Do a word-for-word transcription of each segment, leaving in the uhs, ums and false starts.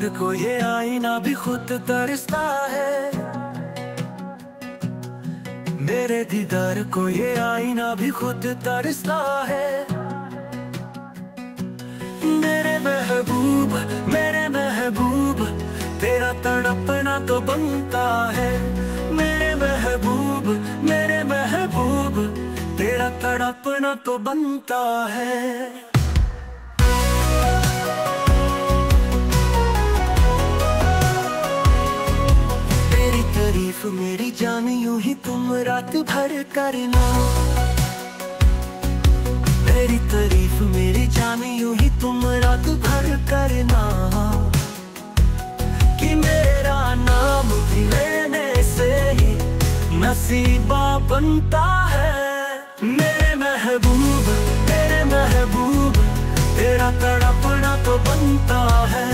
दीदार को ये आईना भी खुद तरसता है। मेरे दीदार को ये आईना भी खुद तरसता है। मेरे महबूब मेरे महबूब तेरा तड़पना तो बनता है। मेरे महबूब मेरे महबूब तेरा तड़पना तो बनता है। तेरी तारीफ मेरी जान यूं ही तुम रात भर करना। मेरी तारीफ मेरी जान यूं ही तुम रात भर करना। कि मेरा नाम भी लेने से ही नसीबा बनता है। मेरे महबूब मेरे महबूब तेरा तड़पना तो बनता है।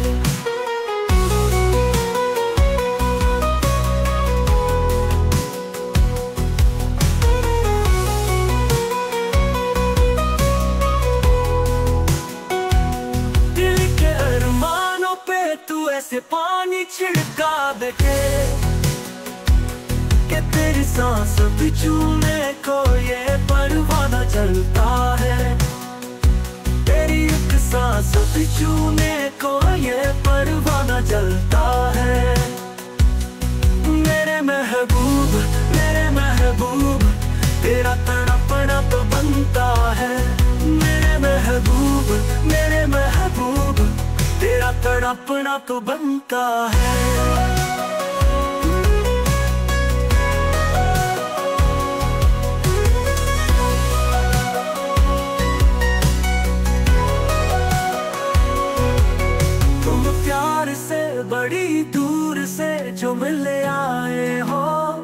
तू ऐसे पानी छिड़का दे के कि तेरी सांस भी छूने को ये परवाना चलता है। तेरी एक सांस भी छूने को ये परवाना चलता है। मेरे महबूब मेरे महबूब तेरा तड़पना तो बनता है। मेरे महबूब मेरे महबूब तेरा तड़पना तो बनता है। तुम प्यार से बड़ी दूर से जो मिले आए हो।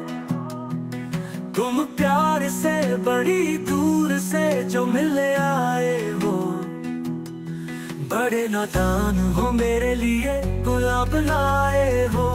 तुम प्यार से बड़ी दूर से जो मिले आए हो। बड़े नादान हो मेरे लिए गुलाब लाए हो।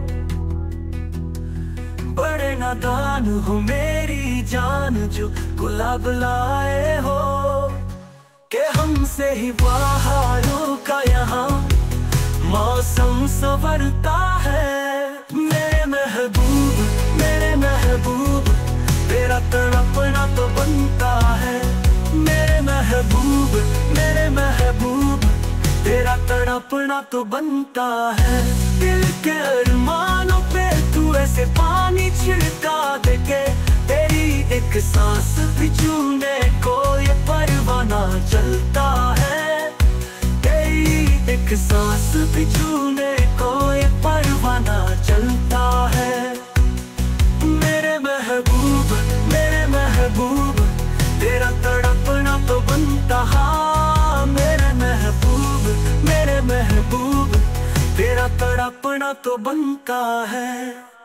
बड़े नादान हो मेरी जान जो गुलाब लाए हो। कि हमसे ही बहारों का यहाँ मौसम संवरता है। मेरे महबूब मेरे महबूब तेरा तड़पना तो बनता है। मेरे महबूब मेरे महबूब तेरा तड़पना तो बनता है। दिल के अरमानों पे तू ऐसे पानी छिड़का दे के तेरी एक सांस भी छूने को ये परवाना चलता है। तेरी एक सांस भी छूने को ये परवाना चलता है। मेरे महबूब मेरे महबूब तेरा तड़पना तो बनता है। मेरे महबूब मेरे महबूब तेरा तड़पना तो बनता है।